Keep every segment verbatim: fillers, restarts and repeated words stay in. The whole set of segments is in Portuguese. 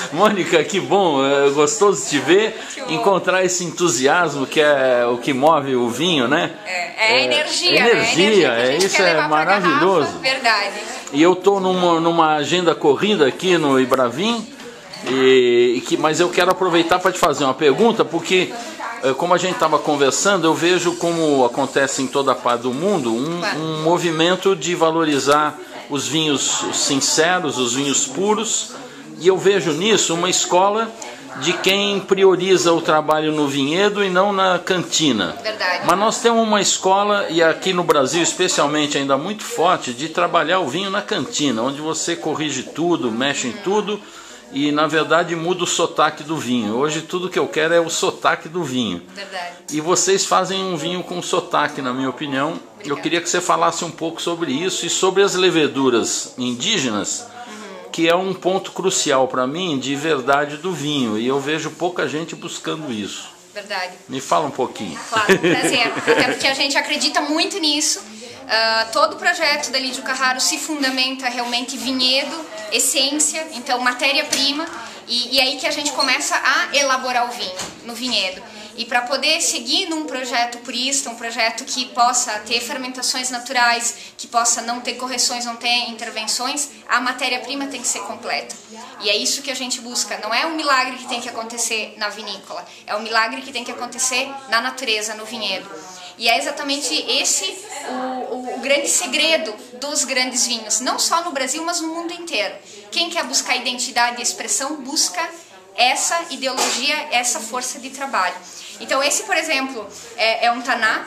Mônica, que bom, é gostoso te ver, encontrar esse entusiasmo que é o que move o vinho, né? É, é a energia, é, né? energia, A energia é, isso é maravilhoso. Garrafa, verdade. E eu estou numa, numa agenda corrida aqui no Ibravin, e, e que, mas eu quero aproveitar para te fazer uma pergunta, porque como a gente estava conversando, eu vejo como acontece em toda a parte do mundo um, um movimento de valorizar os vinhos sinceros, os vinhos puros, e eu vejo nisso uma escola de quem prioriza o trabalho no vinhedo e não na cantina. Verdade. Mas nós temos uma escola, e aqui no Brasil especialmente ainda muito forte, de trabalhar o vinho na cantina, onde você corrige tudo, mexe em tudo, e na verdade muda o sotaque do vinho. Hoje tudo que eu quero é o sotaque do vinho. Verdade. E vocês fazem um vinho com sotaque, na minha opinião. Obrigada. Eu queria que você falasse um pouco sobre isso e sobre as leveduras indígenas, uhum. que é um ponto crucial para mim de verdade do vinho. E eu vejo pouca gente buscando isso. Verdade. Me fala um pouquinho. Claro, um prazer. Até porque a gente acredita muito nisso. Uh, todo o projeto da Lídio Carraro se fundamenta realmente vinhedo, essência, então matéria-prima, e, e aí que a gente começa a elaborar o vinho no vinhedo. E para poder seguir num projeto purista, um projeto que possa ter fermentações naturais, que possa não ter correções, não ter intervenções, a matéria-prima tem que ser completa. E é isso que a gente busca. Não é um milagre que tem que acontecer na vinícola, é um milagre que tem que acontecer na natureza, no vinhedo. E é exatamente esse o, o, o grande segredo dos grandes vinhos, não só no Brasil, mas no mundo inteiro. Quem quer buscar identidade e expressão, busca essa ideologia, essa força de trabalho. Então esse, por exemplo, é, é um Taná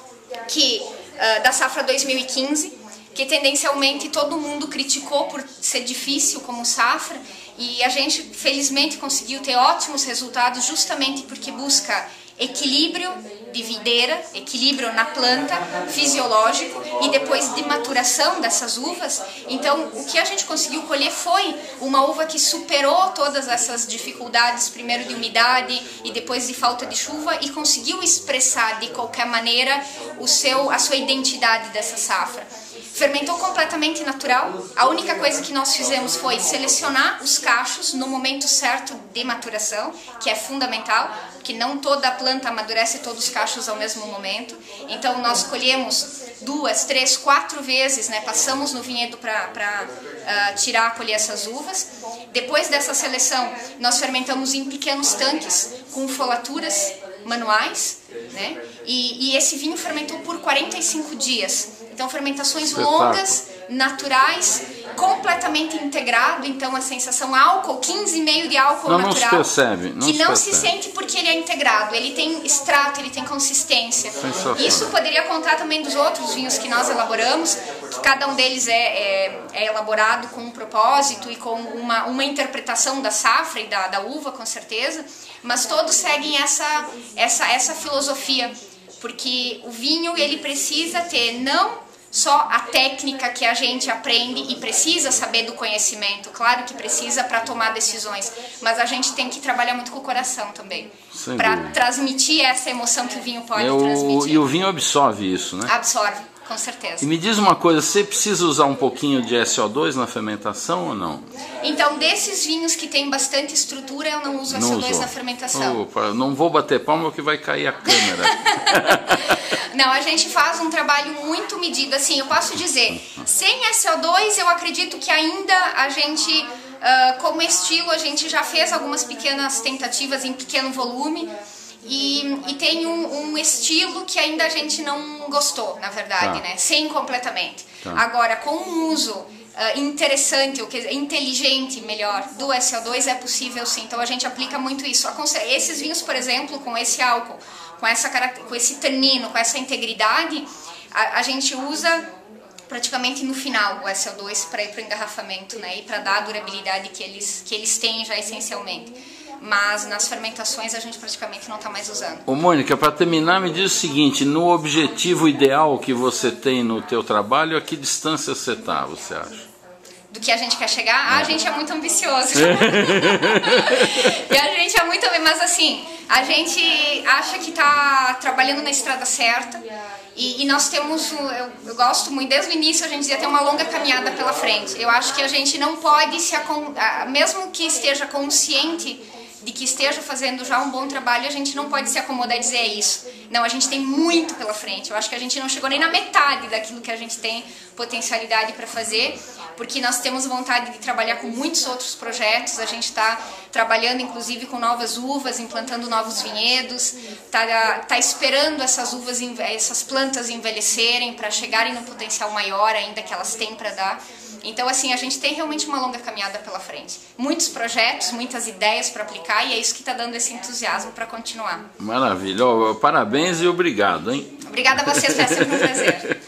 que, uh, da safra dois mil e quinze, que tendencialmente todo mundo criticou por ser difícil como safra, e a gente felizmente conseguiu ter ótimos resultados justamente porque busca equilíbrio de videira, equilíbrio na planta, fisiológico, e depois de maturação dessas uvas. Então o que a gente conseguiu colher foi uma uva que superou todas essas dificuldades, primeiro de umidade e depois de falta de chuva, e conseguiu expressar de qualquer maneira o seu, a sua identidade dessa safra. Fermentou completamente natural. A única coisa que nós fizemos foi selecionar os cachos no momento certo de maturação, que é fundamental, porque não toda a planta amadurece todos os cachos ao mesmo momento. Então nós colhemos duas, três, quatro vezes, né? Passamos no vinhedo para uh, tirar, colher essas uvas. Depois dessa seleção, nós fermentamos em pequenos tanques com folaturas manuais, né? E, e esse vinho fermentou por quarenta e cinco dias. Então fermentações longas, naturais, completamente integrado. Então a sensação álcool, quinze vírgula cinco de álcool não, natural, não se percebe, não que se não percebe. se sente porque ele é integrado. Ele tem extrato, ele tem consistência. Isso poderia contar também dos outros vinhos que nós elaboramos, que cada um deles é, é, é elaborado com um propósito e com uma, uma interpretação da safra e da, da uva, com certeza, mas todos seguem essa, essa, essa filosofia, porque o vinho ele precisa ter não só a técnica que a gente aprende e precisa saber do conhecimento, claro que precisa para tomar decisões, mas a gente tem que trabalhar muito com o coração também, para transmitir essa emoção que o vinho pode Eu, transmitir. E o vinho absorve isso, né? Absorve, com certeza. E me diz uma coisa, você precisa usar um pouquinho de S O dois na fermentação ou não? Então, desses vinhos que tem bastante estrutura, eu não uso S O dois na fermentação. Opa, não vou bater palma que vai cair a câmera. Não, a gente faz um trabalho muito medido, assim, eu posso dizer, sem S O dois eu acredito que ainda a gente, uh, como estilo, a gente já fez algumas pequenas tentativas em pequeno volume, e, e tem um, um estilo que ainda a gente não gostou, na verdade, tá. né? Sem completamente. Tá. Agora, com um uso uh, interessante, ou que, inteligente, melhor, do S O dois é possível sim, então a gente aplica muito isso. Esses vinhos, por exemplo, com esse álcool, com, essa, com esse tanino, com essa integridade, a, a gente usa praticamente no final o S O dois para ir para o engarrafamento, né? E para dar a durabilidade que eles, que eles têm já essencialmente. Mas nas fermentações a gente praticamente não está mais usando. Ô Mônica, para terminar, me diz o seguinte, no objetivo ideal que você tem no teu trabalho, a que distância você está, você acha? Do que a gente quer chegar? É. Ah, a gente é muito ambicioso. E a gente é muito... Mas assim, a gente acha que está trabalhando na estrada certa E, e nós temos, eu, eu gosto muito, desde o início a gente dizia ter uma longa caminhada pela frente. Eu acho que a gente não pode se, mesmo que esteja consciente de que esteja fazendo já um bom trabalho, a gente não pode se acomodar e dizer é isso. Não, a gente tem muito pela frente. Eu acho que a gente não chegou nem na metade daquilo que a gente tem potencialidade para fazer, porque nós temos vontade de trabalhar com muitos outros projetos. A gente está trabalhando inclusive com novas uvas, implantando novos vinhedos, está tá esperando essas uvas, essas plantas envelhecerem para chegarem no potencial maior ainda que elas têm para dar. Então, assim, a gente tem realmente uma longa caminhada pela frente. Muitos projetos, muitas ideias para aplicar e é isso que está dando esse entusiasmo para continuar. Maravilha. Oh, parabéns e obrigado, hein? Obrigada a vocês, é sempre um prazer.